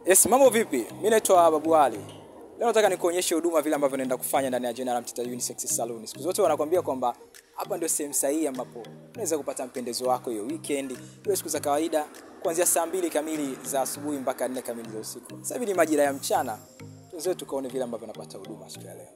Yes, mambo vipi? Mimi naitwa Babu Ali. Leo nataka nikuonyeshe huduma vile ambavyo naenda kufanya ndani ya General Mtita Unisex Salon. Siku zote wanakuambia kwamba hapa ndio sehemu sahihi ambapo unaweza kupata mpendezo wako hiyo weekend, hiyo siku za kawaida kuanzia saa 2 kamili za asubuhi mpaka 4 kamili za usiku. Sasa hivi ni majira ya mchana. Tuanze tukaone vile ambavyo napata huduma siku ya leo.